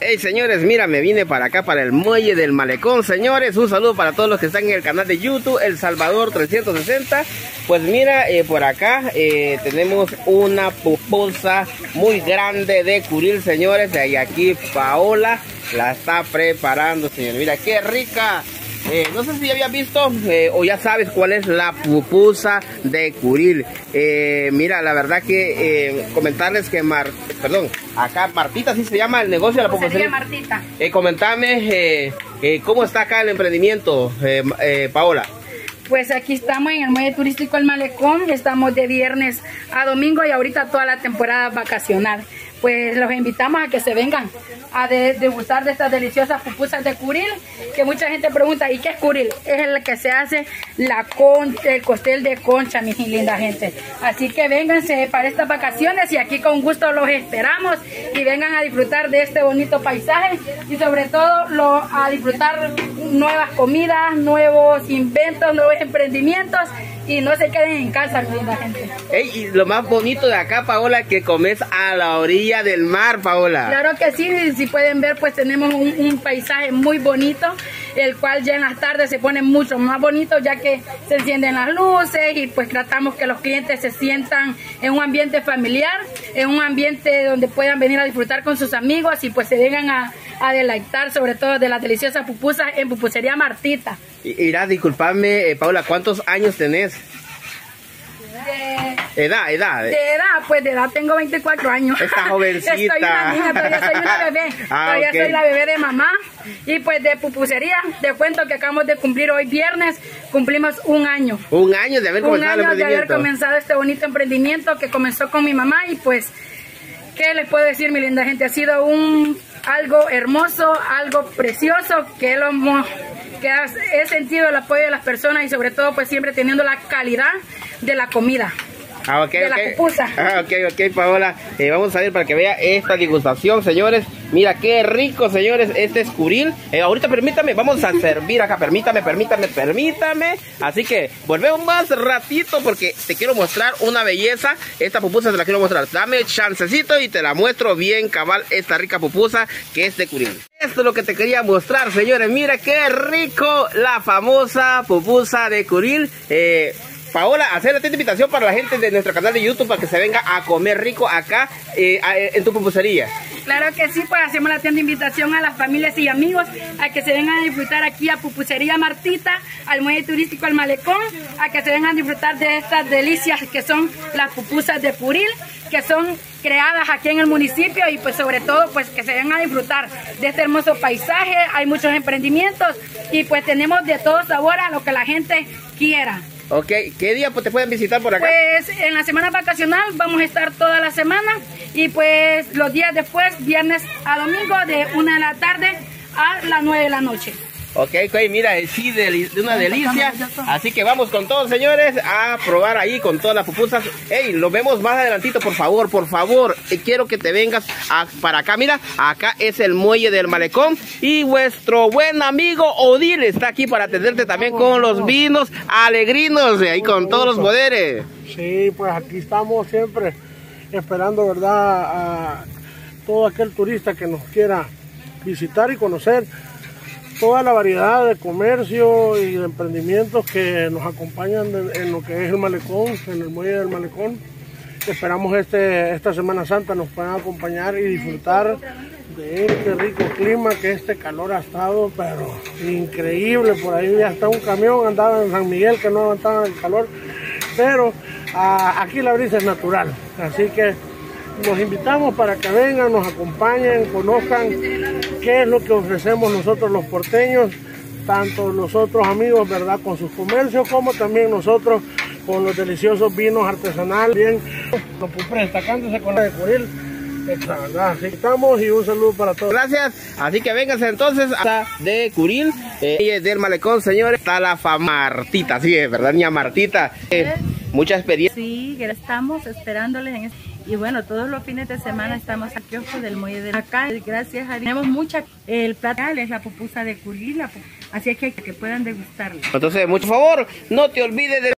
Hey señores, mira, me vine para acá, para el muelle del malecón, señores. Un saludo para todos los que están en el canal de YouTube, El Salvador 360. Pues mira, por acá tenemos una pupusa muy grande de curil, señores. Y aquí Paola la está preparando, señores. Mira, qué rica. No sé si ya habías visto o ya sabes cuál es la pupusa de curil. Mira, la verdad que comentarles que acá Martita, así se llama el negocio de la pupusería. Martita. Comentame cómo está acá el emprendimiento, Paola. Pues aquí estamos en el muelle turístico El Malecón, estamos de viernes a domingo y ahorita toda la temporada vacacional. Pues los invitamos a que se vengan a degustar de estas deliciosas pupusas de curil, que mucha gente pregunta, ¿y qué es curil? Es el que se hace el costel de concha, mi linda gente. Así que vénganse para estas vacaciones y aquí con gusto los esperamos y vengan a disfrutar de este bonito paisaje y sobre todo a disfrutar nuevas comidas, nuevos inventos, nuevos emprendimientos. Y no se queden en casa, mi linda gente. Hey, y lo más bonito de acá, Paola, que comes a la orilla del mar, Paola. Claro que sí, si pueden ver, pues tenemos un paisaje muy bonito, el cual ya en las tardes se pone mucho más bonito, ya que se encienden las luces y pues tratamos que los clientes se sientan en un ambiente familiar, en un ambiente donde puedan venir a disfrutar con sus amigos y pues se vengan a deleitar sobre todo de las deliciosas pupusas en Pupusería Martita. Irá, disculpame, Paola, ¿cuántos años tenés? Edad. De edad tengo 24 años. Está jovencita. Estoy una niña, todavía soy una bebé. Todavía soy la bebé de mamá. Y pues de pupusería, te cuento que acabamos de cumplir hoy viernes, cumplimos un año. Un año de haber comenzado el emprendimiento. Un año de haber comenzado este bonito emprendimiento que comenzó con mi mamá y pues, ¿qué les puedo decir, mi linda gente? Ha sido algo hermoso, algo precioso que he sentido el apoyo de las personas y sobre todo pues siempre teniendo la calidad de la comida. De la pupusa. Ok, Paola. Vamos a ver para que vea esta degustación, señores. Mira qué rico, señores. Este es curil. Ahorita permítame, vamos a servir acá. Permítame. Así que volvemos más ratito porque te quiero mostrar una belleza. Esta pupusa te la quiero mostrar. Dame chancecito y te la muestro bien cabal, esta rica pupusa que es de curil. Esto es lo que te quería mostrar, señores. Mira qué rico la famosa pupusa de curil. Paola, hacer esta invitación para la gente de nuestro canal de YouTube para que se venga a comer rico acá en tu pupusería. Claro que sí, pues hacemos la tienda de invitación a las familias y amigos a que se vengan a disfrutar aquí a Pupusería Martita, al muelle turístico El Malecón, a que se vengan a disfrutar de estas delicias que son las pupusas de curil, que son creadas aquí en el municipio y pues sobre todo pues que se vengan a disfrutar de este hermoso paisaje. Hay muchos emprendimientos y pues tenemos de todo sabor a lo que la gente quiera. Ok, ¿qué día te pueden visitar por acá? Pues en la semana vacacional vamos a estar toda la semana y pues los días después, viernes a domingo de 1 de la tarde a las 9 de la noche. Ok, mira, sí, de una delicia. Así que vamos con todos, señores, a probar ahí con todas las pupusas. Hey, nos vemos más adelantito, por favor. Quiero que te vengas para acá. Mira, acá es el muelle del Malecón. Y vuestro buen amigo Odil está aquí para atenderte también con los vinos alegrinos, ahí con todos los poderes. Sí, pues aquí estamos siempre esperando, ¿verdad?, a todo aquel turista que nos quiera visitar y conocer toda la variedad de comercio y de emprendimientos que nos acompañan en lo que es el Malecón, en el muelle del Malecón. Esperamos esta Semana Santa nos puedan acompañar y disfrutar de este rico clima, que este calor ha estado pero increíble. Por ahí hasta un camión andaba en San Miguel que no aguantaba el calor, pero aquí la brisa es natural, así que los invitamos para que vengan, nos acompañen, conozcan qué es lo que ofrecemos nosotros los porteños, tanto los otros amigos, ¿verdad?, con sus comercios, como también nosotros con los deliciosos vinos artesanales, bien, destacándose con la de curil, la verdad. Así que estamos y un saludo para todos. Gracias, así que vénganse entonces a de curil, del Malecón, señores, está la Martita, sí, ¿verdad, niña Martita? Mucha experiencia. Sí, estamos esperándoles en y bueno, todos los fines de semana estamos aquí del muelle de acá. Gracias a Dios tenemos mucha, el plato es la pupusa de curil, así es que puedan degustarla. Entonces, mucho favor, no te olvides de